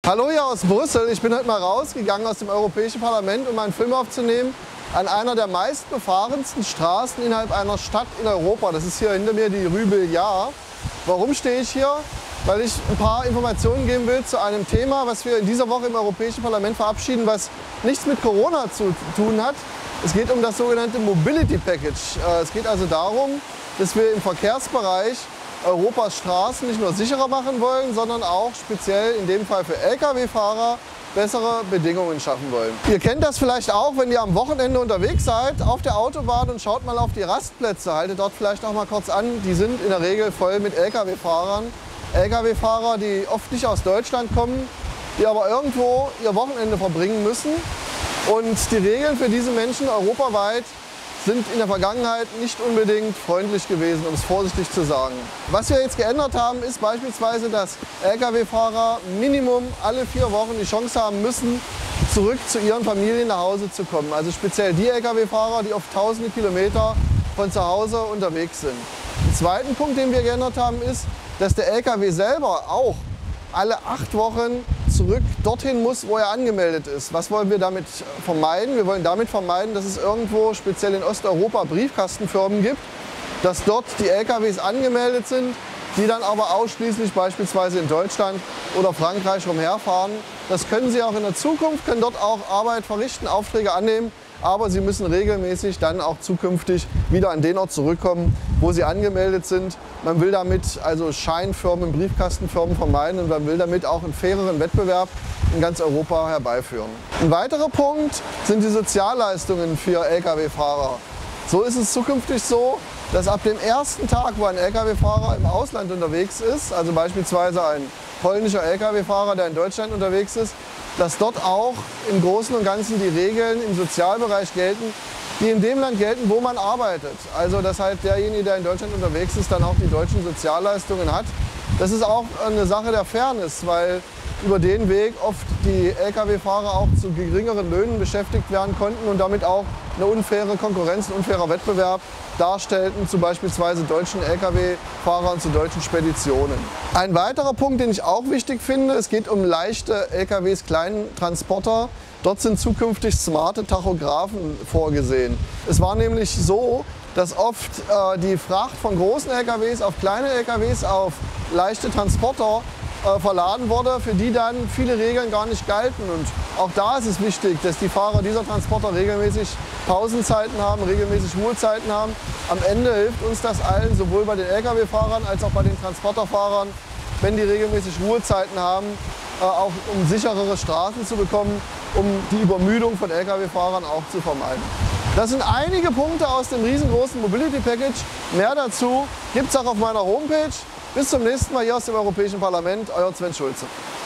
Hallo hier aus Brüssel. Ich bin heute mal rausgegangen aus dem Europäischen Parlament, um einen Film aufzunehmen an einer der meistbefahrensten Straßen innerhalb einer Stadt in Europa. Das ist hier hinter mir die Rue Belliard. Warum stehe ich hier? Weil ich ein paar Informationen geben will zu einem Thema, was wir in dieser Woche im Europäischen Parlament verabschieden, was nichts mit Corona zu tun hat. Es geht um das sogenannte Mobility Package. Es geht also darum, dass wir im Verkehrsbereich Europas Straßen nicht nur sicherer machen wollen, sondern auch speziell in dem Fall für Lkw-Fahrer bessere Bedingungen schaffen wollen. Ihr kennt das vielleicht auch, wenn ihr am Wochenende unterwegs seid auf der Autobahn und schaut mal auf die Rastplätze, haltet dort vielleicht auch mal kurz an. Die sind in der Regel voll mit Lkw-Fahrern. Lkw-Fahrer, die oft nicht aus Deutschland kommen, die aber irgendwo ihr Wochenende verbringen müssen. Und die Regeln für diese Menschen europaweit sind in der Vergangenheit nicht unbedingt freundlich gewesen, um es vorsichtig zu sagen. Was wir jetzt geändert haben, ist beispielsweise, dass Lkw-Fahrer Minimum alle 4 Wochen die Chance haben müssen, zurück zu ihren Familien nach Hause zu kommen. Also speziell die Lkw-Fahrer, die oft tausende Kilometer von zu Hause unterwegs sind. Den zweiten Punkt, den wir geändert haben, ist, dass der Lkw selber auch alle 8 Wochen zurück dorthin muss, wo er angemeldet ist. Was wollen wir damit vermeiden? Wir wollen damit vermeiden, dass es irgendwo, speziell in Osteuropa, Briefkastenfirmen gibt, dass dort die Lkws angemeldet sind, die dann aber ausschließlich beispielsweise in Deutschland oder Frankreich rumherfahren. Das können sie auch in der Zukunft, können dort auch Arbeit verrichten, Aufträge annehmen, aber sie müssen regelmäßig dann auch zukünftig wieder an den Ort zurückkommen, wo sie angemeldet sind. Man will damit also Scheinfirmen, Briefkastenfirmen vermeiden und man will damit auch einen faireren Wettbewerb in ganz Europa herbeiführen. Ein weiterer Punkt sind die Sozialleistungen für Lkw-Fahrer. So ist es zukünftig so, dass ab dem ersten Tag, wo ein Lkw-Fahrer im Ausland unterwegs ist, also beispielsweise ein polnischer Lkw-Fahrer, der in Deutschland unterwegs ist, dass dort auch im Großen und Ganzen die Regeln im Sozialbereich gelten, die in dem Land gelten, wo man arbeitet. Also dass halt derjenige, der in Deutschland unterwegs ist, dann auch die deutschen Sozialleistungen hat. Das ist auch eine Sache der Fairness, weil über den Weg oft die Lkw-Fahrer auch zu geringeren Löhnen beschäftigt werden konnten und damit auch eine unfaire Konkurrenz, ein unfairer Wettbewerb darstellten zu beispielsweise deutschen Lkw-Fahrern, zu deutschen Speditionen. Ein weiterer Punkt, den ich auch wichtig finde, es geht um leichte Lkws, kleinen Transporter. Dort sind zukünftig smarte Tachographen vorgesehen. Es war nämlich so, dass oft die Fracht von großen Lkws auf kleine Lkws, auf leichte Transporter verladen wurde, für die dann viele Regeln gar nicht galten. Und auch da ist es wichtig, dass die Fahrer dieser Transporter regelmäßig Pausenzeiten haben, regelmäßig Ruhezeiten haben. Am Ende hilft uns das allen, sowohl bei den Lkw-Fahrern als auch bei den Transporterfahrern, wenn die regelmäßig Ruhezeiten haben, auch um sicherere Straßen zu bekommen, um die Übermüdung von Lkw-Fahrern auch zu vermeiden. Das sind einige Punkte aus dem riesengroßen Mobility Package. Mehr dazu gibt es auch auf meiner Homepage. Bis zum nächsten Mal hier aus dem Europäischen Parlament, euer Sven Schulze.